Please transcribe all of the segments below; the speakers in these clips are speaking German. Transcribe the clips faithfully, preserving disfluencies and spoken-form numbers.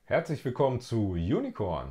Herzlich willkommen zu Unicorn.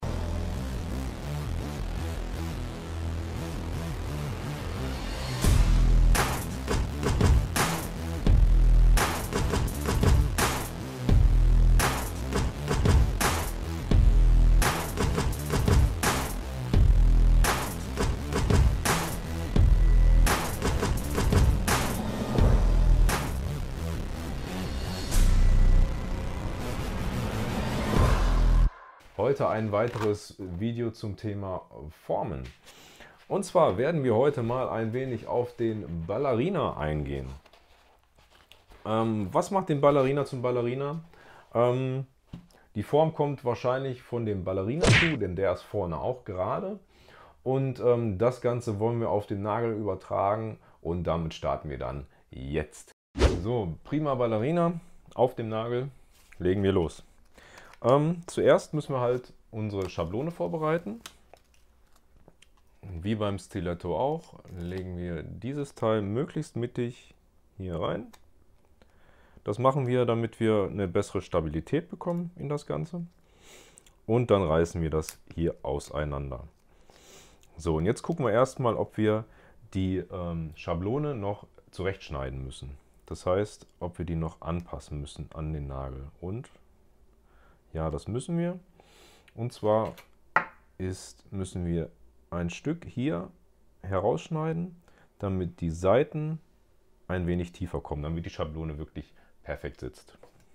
Heute ein weiteres Video zum Thema Formen. Und zwar werden wir heute mal ein wenig auf den Ballerina eingehen. Ähm, was macht den Ballerina zum Ballerina? Ähm, die Form kommt wahrscheinlich von dem Ballerina-Schuh, denn der ist vorne auch gerade. Und ähm, das Ganze wollen wir auf den Nagel übertragen und damit starten wir dann jetzt. So, prima Ballerina auf dem Nagel, legen wir los. Ähm, zuerst müssen wir halt unsere Schablone vorbereiten. Wie beim Stiletto auch, legen wir dieses Teil möglichst mittig hier rein. Das machen wir, damit wir eine bessere Stabilität bekommen in das Ganze. Und dann reißen wir das hier auseinander. So, und jetzt gucken wir erstmal, ob wir die ähm, Schablone noch zurechtschneiden müssen. Das heißt, ob wir die noch anpassen müssen an den Nagel. Und ja, das müssen wir. Und zwar ist, müssen wir ein Stück hier herausschneiden, damit die Seiten ein wenig tiefer kommen, damit die Schablone wirklich perfekt sitzt.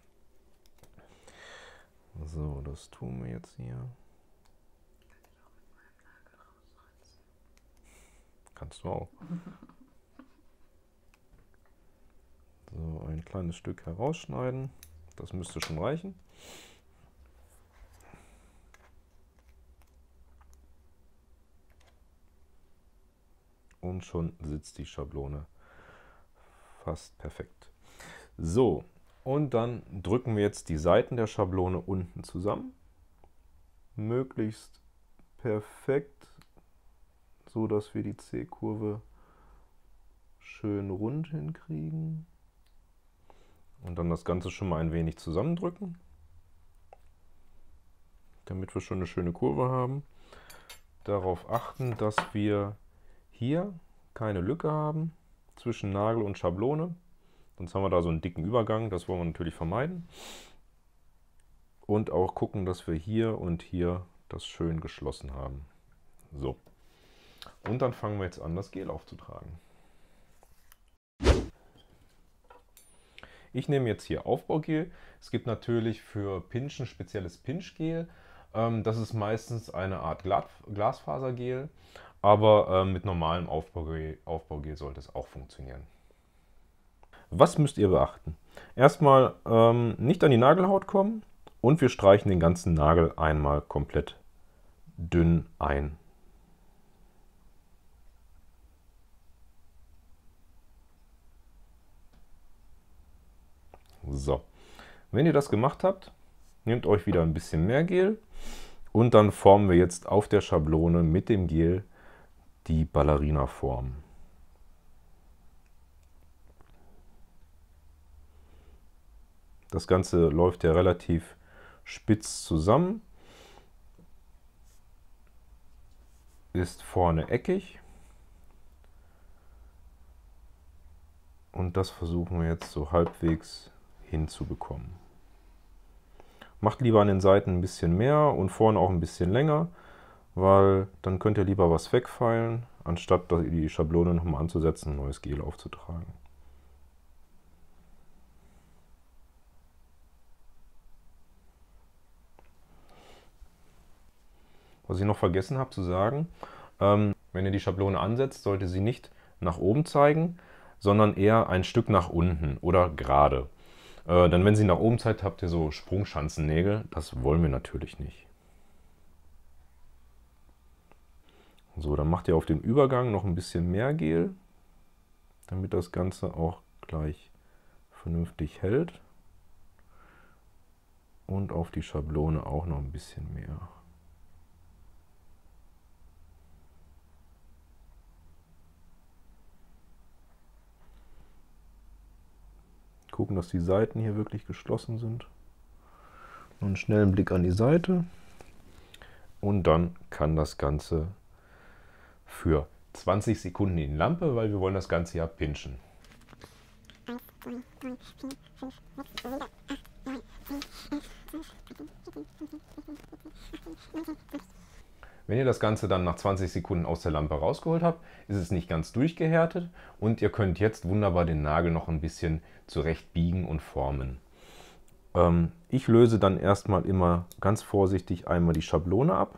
So, das tun wir jetzt hier. Kannst du auch. So, ein kleines Stück herausschneiden. Das müsste schon reichen. Und schon sitzt die Schablone fast perfekt. So, und dann drücken wir jetzt die Seiten der Schablone unten zusammen. Möglichst perfekt, so dass wir die C-Kurve schön rund hinkriegen. Und dann das Ganze schon mal ein wenig zusammendrücken, damit wir schon eine schöne Kurve haben. Darauf achten, dass wir hier keine Lücke haben zwischen Nagel und Schablone. Sonst haben wir da so einen dicken Übergang, das wollen wir natürlich vermeiden. Und auch gucken, dass wir hier und hier das schön geschlossen haben. So. Und dann fangen wir jetzt an, das Gel aufzutragen. Ich nehme jetzt hier Aufbaugel. Es gibt natürlich für Pinchen spezielles Pinchgel. Das ist meistens eine Art Glasfasergel, aber mit normalem Aufbaugel, Aufbaugel sollte es auch funktionieren. Was müsst ihr beachten? Erstmal ähm, nicht an die Nagelhaut kommen und wir streichen den ganzen Nagel einmal komplett dünn ein. So, wenn ihr das gemacht habt, nehmt euch wieder ein bisschen mehr Gel und dann formen wir jetzt auf der Schablone mit dem Gel die Ballerina-Form. Das Ganze läuft ja relativ spitz zusammen, ist vorne eckig und das versuchen wir jetzt so halbwegs hinzubekommen. Macht lieber an den Seiten ein bisschen mehr und vorne auch ein bisschen länger, weil dann könnt ihr lieber was wegfeilen, anstatt die Schablone nochmal anzusetzen und neues Gel aufzutragen. Was ich noch vergessen habe zu sagen, ähm, wenn ihr die Schablone ansetzt, sollte sie nicht nach oben zeigen, sondern eher ein Stück nach unten oder gerade. Äh, denn wenn sie nach oben zeigt, habt ihr so Sprungschanzennägel. Das wollen wir natürlich nicht. So, dann macht ihr auf dem Übergang noch ein bisschen mehr Gel, damit das Ganze auch gleich vernünftig hält. Und auf die Schablone auch noch ein bisschen mehr. Gucken, dass die Seiten hier wirklich geschlossen sind. einen schnellen Blick an die Seite und dann kann das Ganze für zwanzig Sekunden in die Lampe, weil wir wollen das Ganze ja pinchen. Wenn ihr das Ganze dann nach zwanzig Sekunden aus der Lampe rausgeholt habt, ist es nicht ganz durchgehärtet und ihr könnt jetzt wunderbar den Nagel noch ein bisschen zurecht biegen und formen. Ähm, ich löse dann erstmal immer ganz vorsichtig einmal die Schablone ab.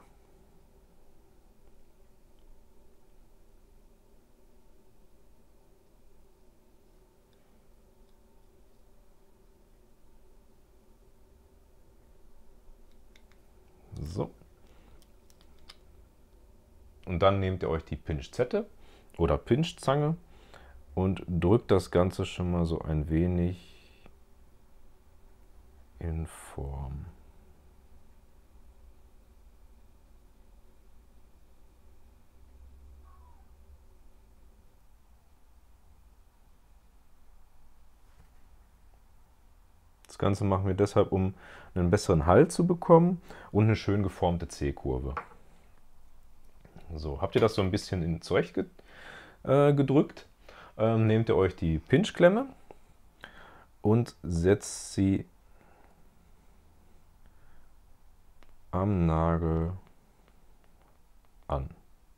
So. Und dann nehmt ihr euch die Pinzette oder Pinchzange und drückt das Ganze schon mal so ein wenig in Form. Das Ganze machen wir deshalb, um einen besseren Halt zu bekommen und eine schön geformte C-Kurve. So, habt ihr das so ein bisschen in zurecht äh, gedrückt, ähm, nehmt ihr euch die Pinchklemme und setzt sie am Nagel an.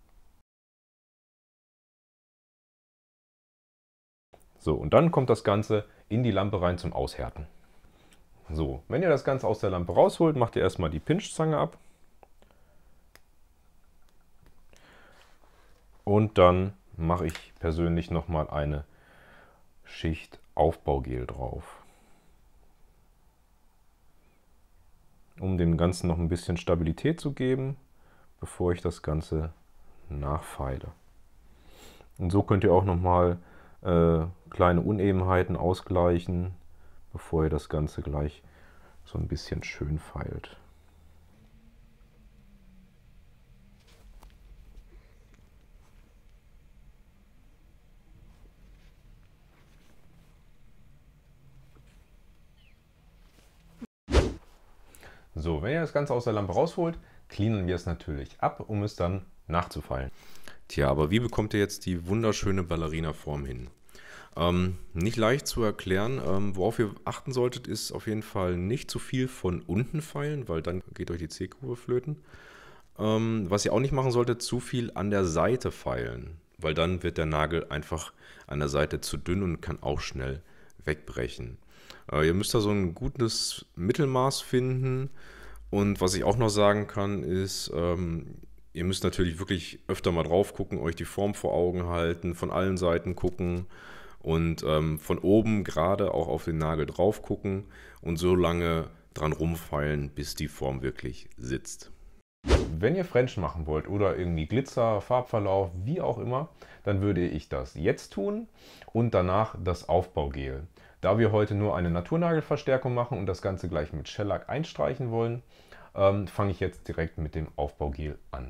So, und dann kommt das Ganze in die Lampe rein zum Aushärten. So, wenn ihr das Ganze aus der Lampe rausholt, macht ihr erstmal die Pinchzange ab. Und dann mache ich persönlich nochmal eine Schicht Aufbaugel drauf, um dem Ganzen noch ein bisschen Stabilität zu geben, bevor ich das Ganze nachfeile. Und so könnt ihr auch nochmal äh, kleine Unebenheiten ausgleichen, bevor ihr das Ganze gleich so ein bisschen schön feilt. So, wenn ihr das Ganze aus der Lampe rausholt, cleanen wir es natürlich ab, um es dann nachzufeilen. Tja, aber wie bekommt ihr jetzt die wunderschöne Ballerina-Form hin? Ähm, nicht leicht zu erklären. Ähm, worauf ihr achten solltet, ist auf jeden Fall nicht zu viel von unten feilen, weil dann geht euch die C-Kurve flöten. Ähm, was ihr auch nicht machen solltet, zu viel an der Seite feilen, weil dann wird der Nagel einfach an der Seite zu dünn und kann auch schnell wegbrechen. Äh, ihr müsst da so ein gutes Mittelmaß finden. Und was ich auch noch sagen kann, ist, ähm, ihr müsst natürlich wirklich öfter mal drauf gucken, euch die Form vor Augen halten, von allen Seiten gucken und ähm, von oben gerade auch auf den Nagel drauf gucken und so lange dran rumfeilen, bis die Form wirklich sitzt. Wenn ihr French machen wollt oder irgendwie Glitzer, Farbverlauf, wie auch immer, dann würde ich das jetzt tun und danach das Aufbaugel. Da wir heute nur eine Naturnagelverstärkung machen und das Ganze gleich mit Shellac einstreichen wollen, ähm, fange ich jetzt direkt mit dem Aufbaugel an.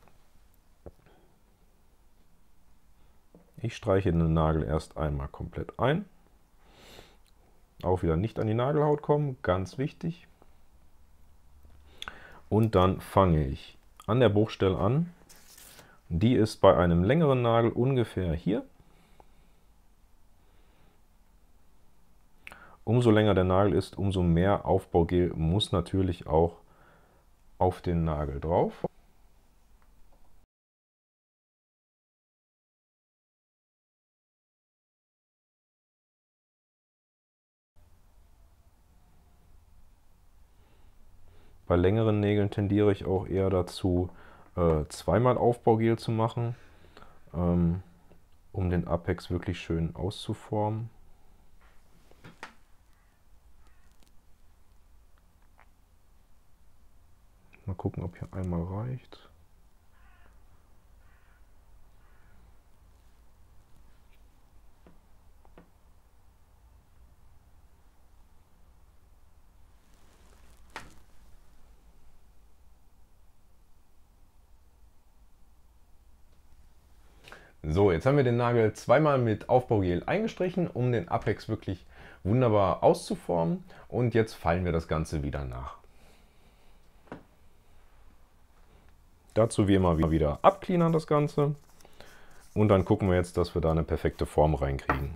Ich streiche den Nagel erst einmal komplett ein. Auch wieder nicht an die Nagelhaut kommen, ganz wichtig. Und dann fange ich an der Bruchstelle an. Die ist bei einem längeren Nagel ungefähr hier. Umso länger der Nagel ist, umso mehr Aufbaugel muss natürlich auch auf den Nagel drauf. Bei längeren Nägeln tendiere ich auch eher dazu, äh, zweimal Aufbaugel zu machen, ähm, um den Apex wirklich schön auszuformen. Mal gucken, ob hier einmal reicht. So, jetzt haben wir den Nagel zweimal mit Aufbaugel eingestrichen, um den Apex wirklich wunderbar auszuformen. Und jetzt feilen wir das Ganze wieder nach. Dazu wie immer wieder abcleanern das Ganze. Und dann gucken wir jetzt, dass wir da eine perfekte Form reinkriegen.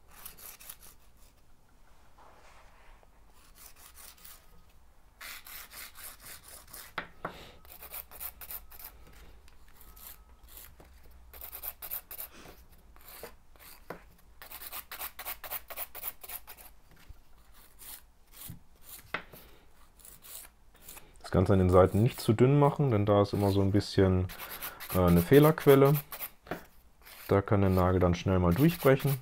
Das Ganze an den Seiten nicht zu dünn machen, denn da ist immer so ein bisschen äh, eine Fehlerquelle. Da kann der Nagel dann schnell mal durchbrechen.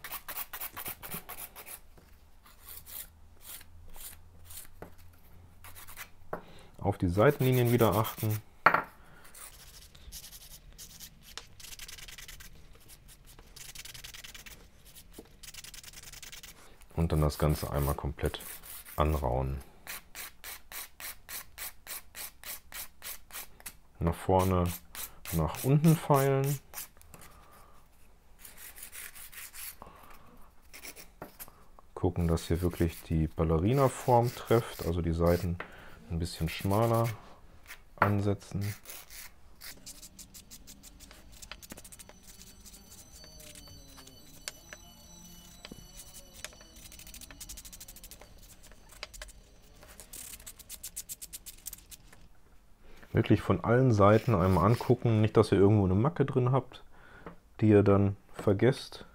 Auf die Seitenlinien wieder achten. Und dann das Ganze einmal komplett anrauen. Nach vorne, nach unten feilen. Gucken, dass hier wirklich die Ballerina-Form trifft, also die Seiten ein bisschen schmaler ansetzen. Wirklich von allen Seiten einmal angucken, nicht, dass ihr irgendwo eine Macke drin habt, die ihr dann vergesst.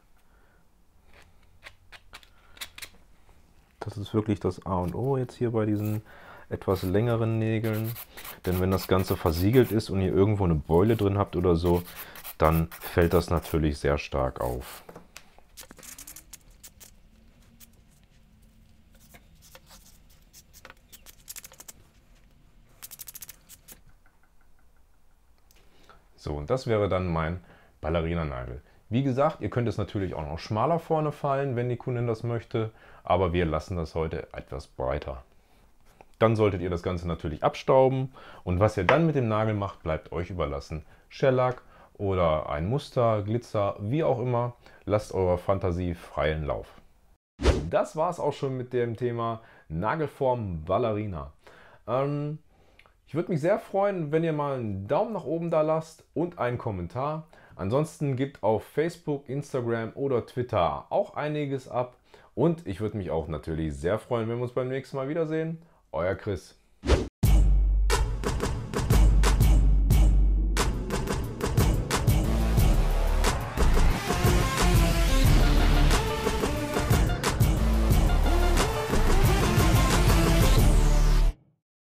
Das ist wirklich das A und O jetzt hier bei diesen etwas längeren Nägeln. Denn wenn das Ganze versiegelt ist und ihr irgendwo eine Beule drin habt oder so, dann fällt das natürlich sehr stark auf. So, und das wäre dann mein Ballerina-Nagel. Wie gesagt, ihr könnt es natürlich auch noch schmaler vorne fallen, wenn die Kundin das möchte, aber wir lassen das heute etwas breiter. Dann solltet ihr das Ganze natürlich abstauben und was ihr dann mit dem Nagel macht, bleibt euch überlassen. Shellac oder ein Muster, Glitzer, wie auch immer, lasst eurer Fantasie freien Lauf. Das war es auch schon mit dem Thema Nagelform Ballerina. Ähm, Ich würde mich sehr freuen, wenn ihr mal einen Daumen nach oben da lasst und einen Kommentar. Ansonsten gebt auf Facebook, Instagram oder Twitter auch einiges ab. Und ich würde mich auch natürlich sehr freuen, wenn wir uns beim nächsten Mal wiedersehen. Euer Chris.